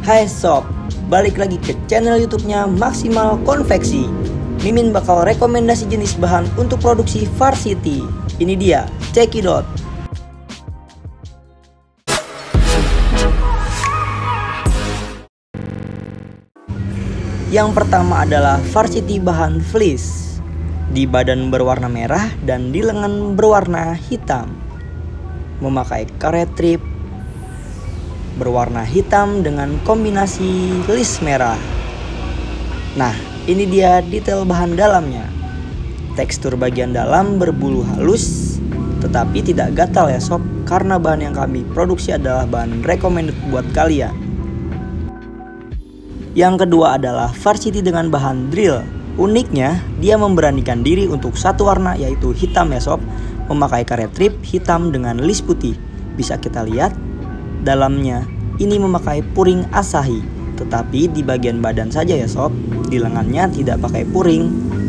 Hai sob, balik lagi ke channel YouTube-nya Maksimal Konveksi. Mimin bakal rekomendasi jenis bahan untuk produksi Varsity. Ini dia, cekidot. Yang pertama adalah Varsity bahan fleece. Di badan berwarna merah dan di lengan berwarna hitam. Memakai karet trip berwarna hitam dengan kombinasi list merah. Nah, ini dia detail bahan dalamnya. Tekstur bagian dalam berbulu halus, tetapi tidak gatal ya sob, karena bahan yang kami produksi adalah bahan recommended buat kalian. Yang kedua adalah Varsity dengan bahan drill. Uniknya, dia memberanikan diri untuk satu warna yaitu hitam ya sob, memakai karet trip hitam dengan list putih. Bisa kita lihat dalamnya ini memakai puring Asahi, tetapi di bagian badan saja ya sob, di lengannya tidak pakai puring.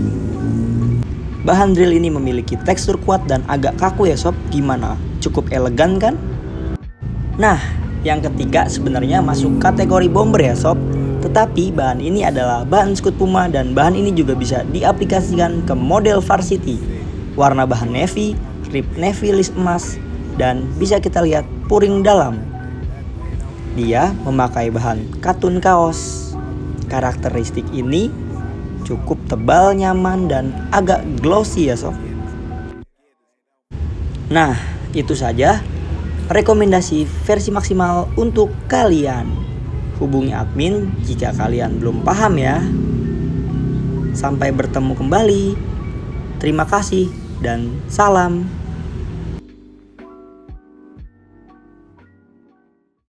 Bahan drill ini memiliki tekstur kuat dan agak kaku ya sob, gimana? Cukup elegan kan? Nah, yang ketiga sebenarnya masuk kategori bomber ya sob, tetapi bahan ini adalah bahan Scout Puma dan bahan ini juga bisa diaplikasikan ke model Varsity. Warna bahan navy, rib navy list emas, dan bisa kita lihat puring dalam. Dia memakai bahan katun kaos. Karakteristik ini cukup tebal, nyaman, dan agak glossy ya sob. Nah, itu saja rekomendasi versi maksimal untuk kalian. Hubungi admin jika kalian belum paham ya. Sampai bertemu kembali. Terima kasih dan salam.